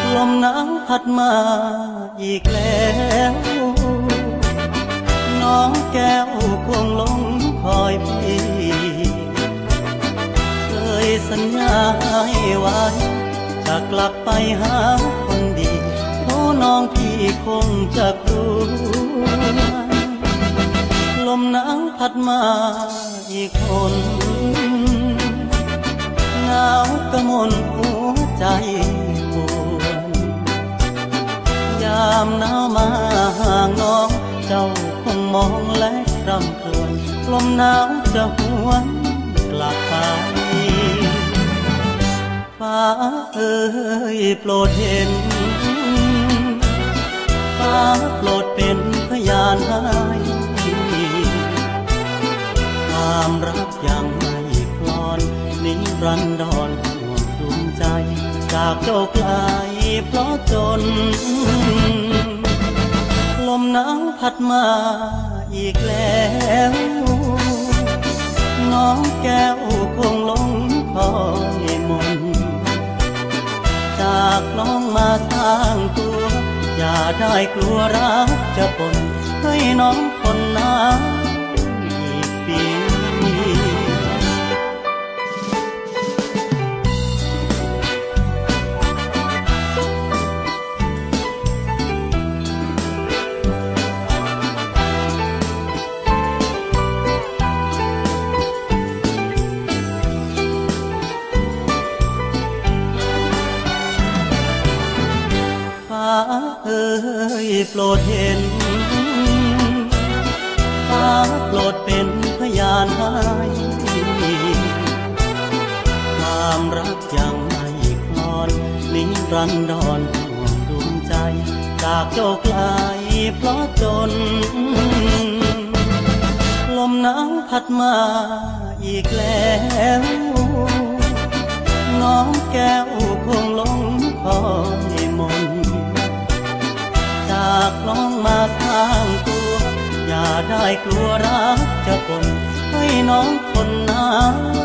ลมหนาวพัดมาอีกแล้วน้องแก้วควงลงคอยพี่เคยสัญญาให้ไว้จะกลับไปหาคนดีโอ้น้องพี่คงจะกลัวลมหนาวพัดมาอีกคนหนาวกระมนหัวใจปวดยามหนาวมาห่างน้องเจ้าคงมองและรำครวญลมหนาวจะหวนกลับไปฟ้าเอ่ยโปรดเห็นฟ้าโปรดเป็นพยานให้ความรักยังไม่คลอนนิรันดรห่วงดวงใจจากเจ้าไกลเพราะจนลมหนาวพัดมาอีกแล้วน้องแก้วคงลงคอยมนจากน้องมาสร้างตัวอย่าได้กลัวรักจะปนให้น้องคนน้ำอีกปีเอ่ยโปรดเห็นฟ้าโปรดเป็นพยานให้ความรักยังไม่คลอนนิรันดรห่วงดวงใจจากเจ้าไกลเพราะจนลมหนาวพัดมาอีกแล้วน้องแก้วคงลงคอยมนจากน้องมาสร้างตัวอย่าได้กลัวรักจะปนให้น้องคนน้ำ